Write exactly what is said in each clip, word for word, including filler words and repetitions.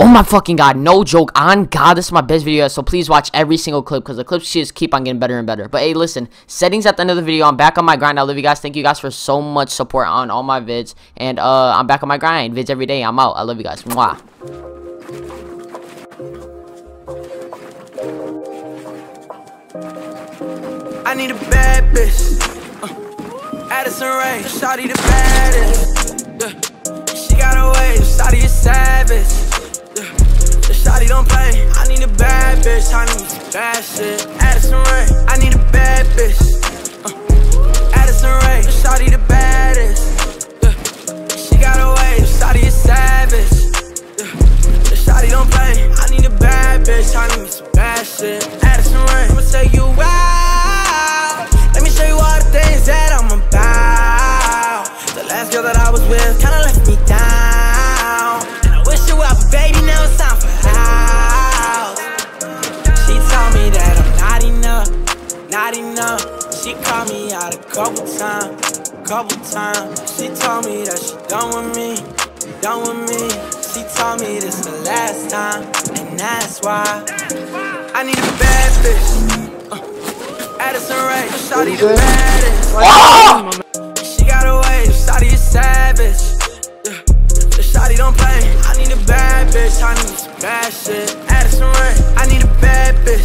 Oh my fucking god, no joke, on god, this is my best video, so please watch every single clip, because the clips just keep on getting better and better. But hey, listen, settings at the end of the video. I'm back on my grind. I love you guys. Thank you guys for so much support on all my vids, and uh I'm back on my grind, vids every day. I'm out. I love you guys. Mwah. I need a bad bitch, uh, Addison Rae, shawty the baddest, yeah. She got a wave, shawty is savage, yeah. The shawty don't play. I need a bad bitch, I need some bad shit. Addison Rae, I need a bad bitch, uh, Addison Rae, shawty the baddest, yeah. She got a wave, shawty is savage, yeah. The shawty don't play. I need a bad bitch, I need some bad shit. Addison Rae, I'ma take you out. Let me show you all the things that I'm about. The last girl that I was with kinda left me down, and I wish you well, but baby, now it's time for house. She told me that I'm not enough, not enough. She called me out a couple times, couple times. She told me that she done with me, done with me. She told me this the last time, and that's why I need a bad bitch. Addison Rae, shawty the baddest. Oh! She got a wave, shawty is savage, yeah. The shawty don't play. I need a bad bitch, I need some bad shit. Addison Rae, I need a bad bitch,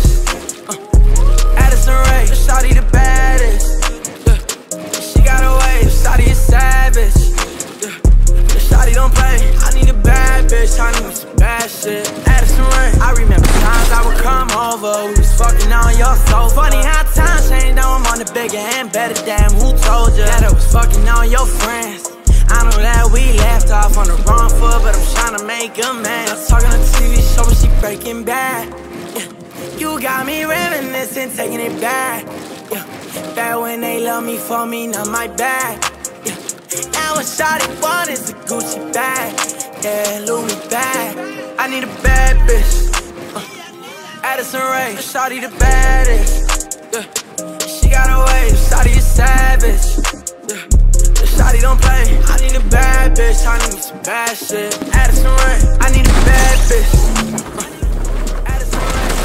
uh, Addison Rae, shawty the baddest, yeah. She got a wave, shawty is savage, yeah. The shawty don't play. I need a bad bitch, I need some bad shit. Addison Rae, I remember times I would come over, we was fucking on your soul. Funny how times change, now I'm on the bigger and better. Damn, who told you that I was fucking on your friends? I know that we left off on the wrong foot, but I'm trying to make amends. Talking on the T V show, but she breaking bad, yeah. You got me reminiscing, taking it back, yeah. Back when they love me for me, not my bag, yeah. Now what shawty want is a Gucci bag, yeah, Louis bag. I need a bad bitch, uh, Addison Rae, shawty the baddest, yeah. She got a wave, shawty is savage, yeah. The shawty don't play. I need a bad bitch, I need some bad shit. Addison Rae, I need a bad bitch, uh, Addison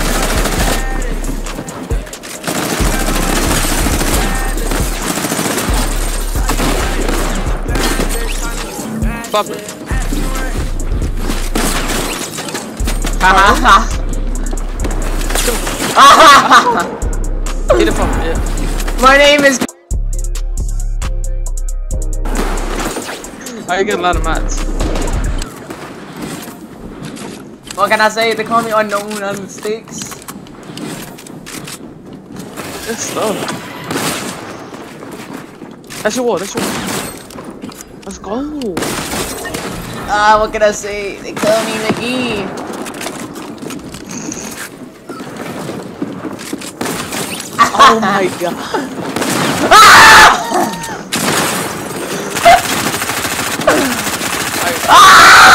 Rae, Fuck it. Haha. Get it from me, yeah. My name is. I get a lot of mats. What can I say? They call me unknown on mistakes. It's slow. That's your wall, that's your wall. Let's go. Ah, uh, what can I say? They call me McGee. Oh my god. Ah!